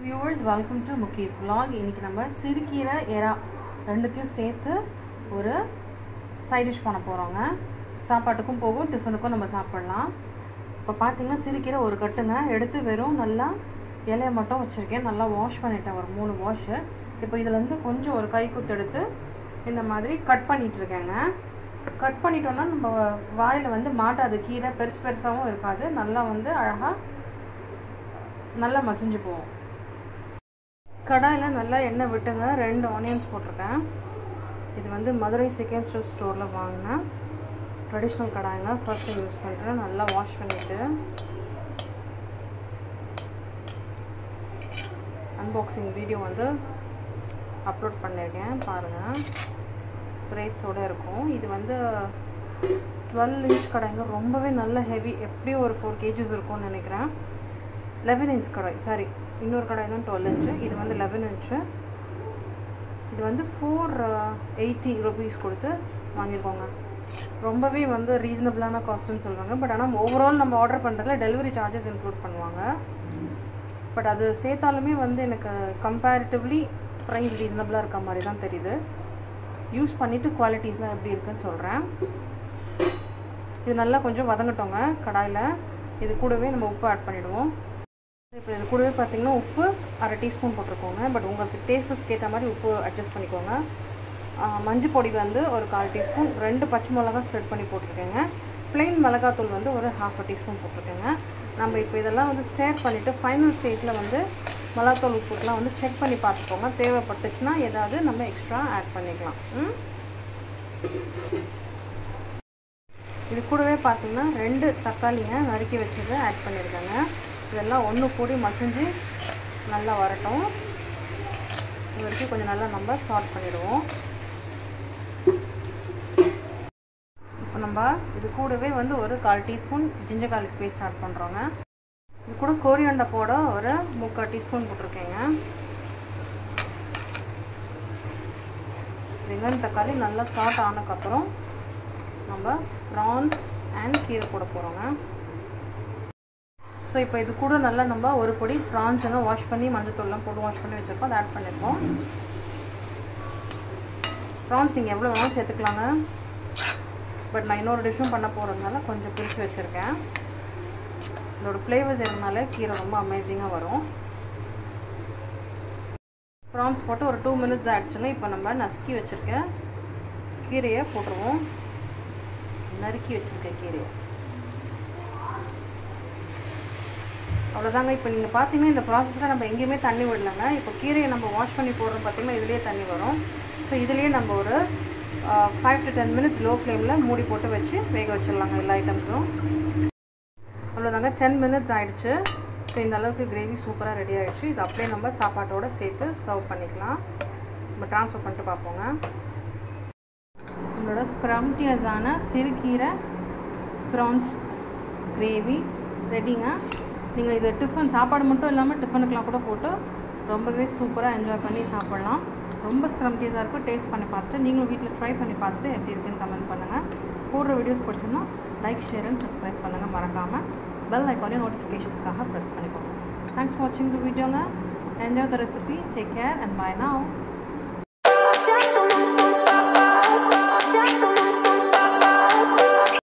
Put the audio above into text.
Viewers, welcome to Mukki's vlog. இன்னைக்கு நம்ம சிறு கீரை எறா ரெண்டுத்தையும் சேர்த்து ஒரு சைட் டிஷ் பண்ண போறோங்க. சாப்பாட்டுக்கும் போகும், டிஃபனுக்கும் நம்ம சாப்பிடலாம். இப்போ பாத்தீங்கன்னா சிறு கீரை ஒரு கட்டுங்க எடுத்து வெறும் நல்லா இலையை மட்டும் வச்சிருக்கேன். நல்லா வாஷ் பண்ணிட்டேன், ஒரு 3 வாஷ். இப்போ இதுல இருந்து கொஞ்சம் ஒரு கை குத்து எடுத்து இந்த மாதிரி கட் பண்ணிட்டு இருக்கேங்க. கட் பண்ணிட்டோம்னா நம்ம வாயில வந்து மாட்டாது, கீரை பெருசாவும் இருக்காது, நல்லா வந்து அழகா நல்லா மசிஞ்சு போகும். கடாயில் நல்லா எண்ணெய் விட்டுங்க. 2 ஆனியன்ஸ் போட்டிருக்கேன். இது வந்து மதுரை செகண்ட் ஸ்டோரில் வாங்கின ட்ரெடிஷ்னல் கடாய்ங்க. ஃபர்ஸ்ட் யூஸ் பண்ணுறேன். நல்லா வாஷ் பண்ணிவிட்டு அன்பாக்சிங் வீடியோ வந்து அப்லோட் பண்ணியிருக்கேன், பாருங்கள். பிரைட்ஸோடு இருக்கும். இது வந்து 12 இன்ச் கடாய்ங்க. ரொம்பவே நல்ல ஹெவி, எப்படியும் ஒரு 4 kgs இருக்கும்னு நினைக்கிறேன். 11 இன்ச் கடாய், சாரி, இன்னொரு கடாய் தான் 12 இன்ச்சு. இது வந்து 11 இன்ச்சு. இது வந்து 480 rupees கொடுத்து வாங்கியிருக்கோங்க. ரொம்பவே வந்து ரீசனபிளான காஸ்ட்டுன்னு சொல்லுவாங்க. பட் ஆனால் ஓவரால் நம்ம ஆர்டர் பண்ணுறதுல டெலிவரி சார்ஜஸ் இன்க்ளூட் பண்ணுவாங்க. பட் அது சேர்த்தாலுமே வந்து எனக்கு கம்பேரிட்டிவ்லி ப்ரைஸ் ரீசனபிளாக இருக்க மாதிரி தான் தெரியுது. யூஸ் பண்ணிவிட்டு குவாலிட்டிஸ்லாம் எப்படி இருக்குன்னு சொல்கிறேன். இது நல்லா கொஞ்சம் வதங்கட்டோங்க கடாயில். இது கூடவே நம்ம உப்பு ஆட் பண்ணிவிடுவோம். இப்போ இது கூடவே பார்த்திங்கன்னா உப்பு 1/2 டீஸ்பூன் போட்டிருக்கோங்க. பட் உங்களுக்கு டேஸ்ட்டுக்கு ஏற்ற மாதிரி உப்பு அட்ஜஸ்ட் பண்ணிக்கோங்க. மஞ்சள் பொடி வந்து ஒரு 1/4 டீஸ்பூன், 2 பச்சை மிளகா ஸ்ப்ரெட் பண்ணி போட்டிருக்கேங்க. ப்ளெயின் மிளகாத்தூள் வந்து ஒரு 1/2 டீஸ்பூன் போட்டிருக்கேங்க. நம்ம இப்போ இதெல்லாம் வந்து ஸ்டேர் பண்ணிவிட்டு ஃபைனல் ஸ்டேஜில் வந்து மிளகாத்தூள் உப்புக்கெலாம் வந்து செக் பண்ணி பார்த்துக்கோங்க. தேவைப்பட்டுச்சுன்னா ஏதாவது நம்ம எக்ஸ்ட்ரா ஆட் பண்ணிக்கலாம். இது கூடவே பார்த்திங்கன்னா 2 தக்காளிங்க நறுக்கி வச்சது ஆட் பண்ணியிருக்கேங்க. இதெல்லாம் ஒன்று கூடி மசிஞ்சு நல்லா வரட்டும். இது வரைக்கும் கொஞ்சம் நல்லா நம்ம சால்ட் பண்ணிடுவோம். இப்போ நம்ம இது கூடவே வந்து ஒரு 1/4 teaspoon ginger garlic paste add பண்ணுறோங்க. இது கூட கோரியண்டர் போட ஒரு 3/4 டீஸ்பூன் போட்டிருக்கேங்க. வெங்காயம் தக்காளி நல்லா சால்ட் ஆனதுக்கப்புறம் நம்ம ப்ரான்ஸ் அண்ட் கீரை போட போகிறோங்க. ஸோ இப்போ இது கூட நல்லா நம்ம ஒரு பொடி ப்ரான்ஸ் எல்லாம் வாஷ் பண்ணி மஞ்சத்தூள்லாம் போட்டு வாஷ் பண்ணி வச்சுருக்கோம், அதை ஆட் பண்ணியிருக்கோம். ப்ரான்ஸ் நீங்கள் எவ்வளோ வேணாலும் சேர்த்துக்கலாங்க. பட் நான் இன்னொரு டிஷ்ஷும் பண்ண போகிறதுனால கொஞ்சம் பிரித்து வச்சுருக்கேன். இதோட ஃப்ளேவர்ஸ் இருந்தாலே கீரை ரொம்ப அமேசிங்காக வரும். ப்ரான்ஸ் போட்டு ஒரு 2 minutes ஆகிடுச்சுங்க. இப்போ நம்ம நசுக்கி வச்சுருக்க கீரையை போட்டுருவோம். நறுக்கி வச்சுருக்க கீரையை அவ்வளோதாங்க. இப்போ நீங்கள் பார்த்தீங்கன்னா இந்த ப்ராசஸில் நம்ம எங்கேயுமே தண்ணி விடலைங்க. இப்போ கீரையை நம்ம வாஷ் பண்ணி போடுறோம் பார்த்திங்கன்னா, இதுலேயே தண்ணி வரும். ஸோ இதுலேயே நம்ம ஒரு 5 to 10 minutes லோ ஃப்ளேமில் மூடி போட்டு வச்சு வேக வச்சிடலாங்க எல்லா ஐட்டம்ஸும். அவ்வளோதாங்க, 10 minutes ஆகிடுச்சு. ஸோ இந்த அளவுக்கு கிரேவி சூப்பராக ரெடி ஆகிடுச்சு. இது அப்படியே நம்ம சாப்பாட்டோடு சேர்த்து சர்வ் பண்ணிக்கலாம். நம்ம ட்ரான்ஸ்ஃபர் பண்ணிட்டு பார்ப்போங்க. நம்மளோட ஸ்க்ரம்டியஸான சிறுகீரை ப்ரான்ஸ் கிரேவி ரெடிங்க. நீங்கள் இதை டிஃபன் சாப்பாடு மட்டும் இல்லாமல் டிஃபனுக்கெலாம் கூட போட்டு ரொம்பவே சூப்பராக என்ஜாய் பண்ணி சாப்பிட்லாம். ரொம்ப ஸ்க்ரம்டியஸாக இருக்கும். டேஸ்ட் பண்ணி பார்த்துட்டு நீங்களும் வீட்டில் ட்ரை பண்ணி பார்த்துட்டு எப்படி இருக்குன்னு கமெண்ட் பண்ணுங்கள். போடுற வீடியோஸ் பிடிச்சிருந்தா லைக், ஷேர் அண்ட் சப்ஸ்கிரைப் பண்ணுங்கள். மறக்காமல் பெல் ஐக்கானையும் நோட்டிஃபிகேஷன்ஸ்க்காக ப்ரெஸ் பண்ணிக்கோங்க. தேங்க்ஸ் ஃபார் வாட்சிங் தி வீடியோங்க. Enjoy the recipe. Take care and bye now.